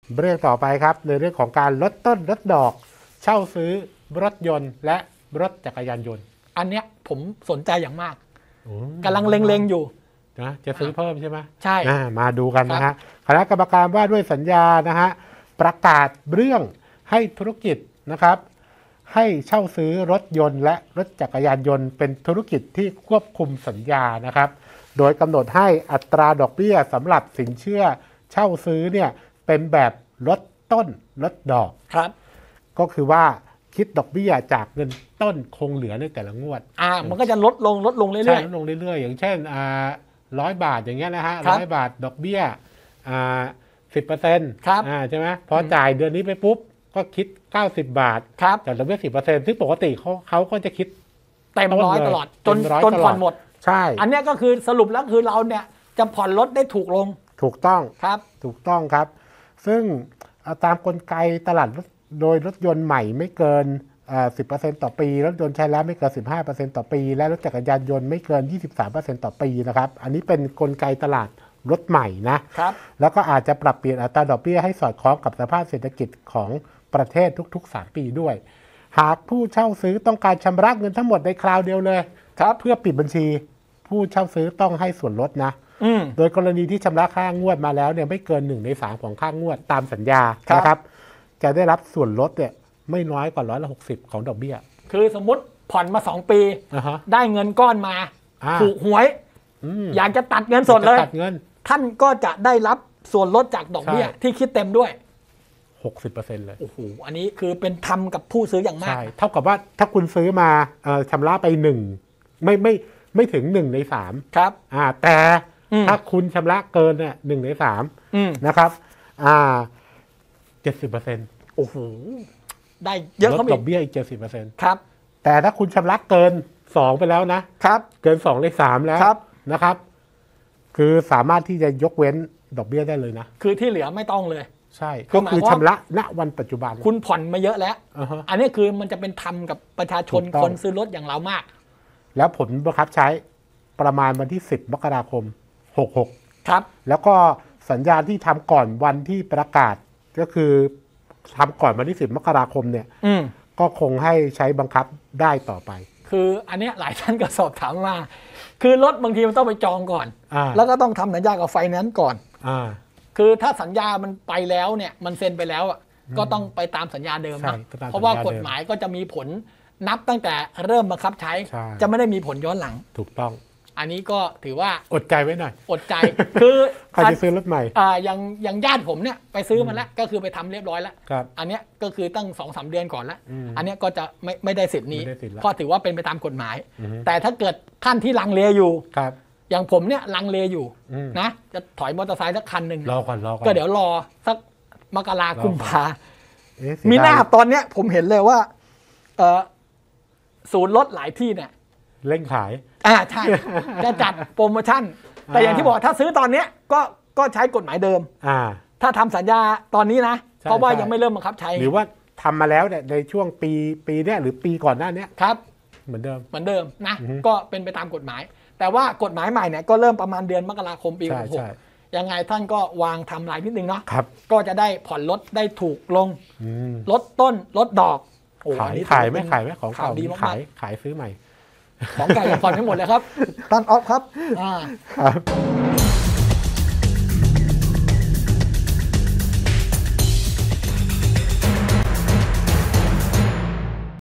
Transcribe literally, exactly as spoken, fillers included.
เรื่องต่อไปครับในเรื่องของการลดต้นลดดอกเช่าซื้อรถยนต์และรถจักรยานยนต์อันเนี้ยผมสนใจอย่างมากกำลังเล็งๆอยู่นะจะซื้อเพิ่มใช่ไหมใช่มาดูกันนะฮะคณะกรรมการว่าด้วยสัญญานะฮะประกาศเรื่องให้ธุรกิจนะครับให้เช่าซื้อรถยนต์และรถจักรยานยนต์เป็นธุรกิจที่ควบคุมสัญญานะครับโดยกำหนดให้อัตราดอกเบี้ยสำหรับสินเชื่อเช่าซื้อเนี่ยเป็นแบบลดต้นลดดอกครับก็คือว่าคิดดอกเบี้ยจากเงินต้นคงเหลือในแต่ละงวดอ่ามันก็จะลดลงลดลงเรื่อยๆลดลงเรื่อยๆอย่างเช่นอ่าร้อยบาทอย่างเงี้ยนะฮะร้อยบาทดอกเบี้ยอ่าสิบเปอร์เซ็นต์ครับอ่าใช่ไหมพอจ่ายเดือนนี้ไปปุ๊บก็คิดเก้าสิบบาทครับจากดอกเบี้ยสิบเปอร์เซ็นต์ซึ่งปกติเขาเขาก็จะคิดเต็มร้อยตลอดจนจนผ่อนหมดใช่อันนี้ก็คือสรุปแล้วคือเราเนี่ยจะผ่อนรถได้ถูกลงถูกต้องครับถูกต้องครับซึ่งตามกลไกตลาดโดยรถยนต์ใหม่ไม่เกินสิบเปอร์เซ็นต์ต่อปีรถยนต์ใช้แล้วไม่เกิน สิบห้าเปอร์เซ็นต์ ต่อปีและรถจักรยานยนต์ไม่เกิน ยี่สิบสามเปอร์เซ็นต์ ต่อปีนะครับอันนี้เป็นกลไกตลาดรถใหม่นะครับแล้วก็อาจจะปรับเปลี่ยนอัตราดอกเบี้ยให้สอดคล้องกับสภาพเศรษฐกิจของประเทศทุกๆสามปีด้วยหากผู้เช่าซื้อต้องการชำระเงินทั้งหมดในคราวเดียวเลยครับเพื่อปิดบัญชีผู้เช่าซื้อต้องให้ส่วนลดนะโดยกรณีที่ชำระค่างวดมาแล้วเนี่ยไม่เกินหนึ่งในสามของค่างวดตามสัญญานะครับจะได้รับส่วนลดเนี่ยไม่น้อยกว่าร้อยละหกสิบของดอกเบี้ยคือสมมติผ่อนมาสองปี uh-huh. ได้เงินก้อนมาถูกหวยออยากจะตัดเงินสดเลยท่านก็จะได้รับส่วนลดจากดอกเบี้ยที่คิดเต็มด้วยหกสิบเปอร์เซ็นต์ เลยโอ้โหอันนี้คือเป็นธรรมกับผู้ซื้ออย่างมากใช่เท่ากับว่าถ้าคุณซื้อมาชำระไปหนึ่งไม่ไม่ไม่ถึงหนึ่งในสามครับอ่าแต่ถ้าคุณชำระเกินเนี่ยหนึ่งในสามนะครับอ่าเจ็ดสิบเปอร์เซ็นต์โอ้โหได้เยอะลเขาดดอกเบี้ยอีก เจ็ดสิบเปอร์เซ็นต์ครับแต่ถ้าคุณชำระเกินสองไปแล้วนะครับเกินสองในสามแล้วนะครับคือสามารถที่จะยกเว้นดอกเบี้ยได้เลยนะคือที่เหลือไม่ต้องเลยใช่ก็คือชำระณวันปัจจุบันคุณผ่อนมาเยอะแล้ว uh-huh. อันนี้คือมันจะเป็นธรรมกับประชาชนคนซื้อรถอย่างเรามากแล้วผลบังคับใช้ประมาณวันที่สิบมกราคมหกสิบหกครับแล้วก็สัญญาที่ทำก่อนวันที่ประกาศก็คือทำก่อนวันที่สิบมกราคมเนี่ยก็คงให้ใช้บังคับได้ต่อไปคืออันนี้หลายท่านก็สอบถามมาคือรถบางทีมันต้องไปจองก่อนอแล้วก็ต้องทำสัญญากับไฟแนนซ์ก่อนอคือถ้าสัญญามันไปแล้วเนี่ยมันเซ็นไปแล้วอ่ะก็ต้องไปตามสัญญาเดิมนะเพราะว่ากฎหมายก็จะมีผลนับตั้งแต่เริ่มบังคับใช้จะไม่ได้มีผลย้อนหลังถูกต้องอันนี้ก็ถือว่าอดใจไว้หน่อยอดใจคือใครจะซื้อรถใหม่อ่าอย่างอย่างญาติผมเนี่ยไปซื้อมาแล้วก็คือไปทำเรียบร้อยแล้วครับอันนี้ก็คือตั้ง สองสาม เดือนก่อนแล้วอันนี้ก็จะไม่ไม่ได้สิทธิ์นี้เพราะถือว่าเป็นไปตามกฎหมายแต่ถ้าเกิดท่านที่ลังเลอยู่ครับอย่างผมเนี่ยลังเลอยู่นะจะถอยมอเตอร์ไซค์สักคันหนึ่งรอก่อนรอก่อนก็เดี๋ยวรอสักมกราคมกุมภามีหน้าตอนเนี้ยผมเห็นเลยว่าเออศูนย์รถหลายที่เนี่ยเร่งขายอ่าใช่จะจัดโปรโมชั่นแต่อย่างที่บอกถ้าซื้อตอนเนี้ยก็ก็ใช้กฎหมายเดิมอ่าถ้าทำสัญญาตอนนี้นะเพราะว่ายังไม่เริ่มบังคับใช้หรือว่าทำมาแล้วเนี่ยในช่วงปีปีเนี้ยหรือปีก่อนหน้านี้ครับเหมือนเดิมเหมือนเดิมนะก็เป็นไปตามกฎหมายแต่ว่ากฎหมายใหม่เนี่ยก็เริ่มประมาณเดือนมกราคมปีหกสิบหกยังไงท่านก็วางทำลายนิดนึงเนาะก็จะได้ผ่อนลดได้ถูกลงลดต้นลดดอกขายขายไหมขายไหมของเก่าขายขายซื้อใหม่ของเก่าอย่าผ่อนให้หมดเลยครับท่านออฟครับครับ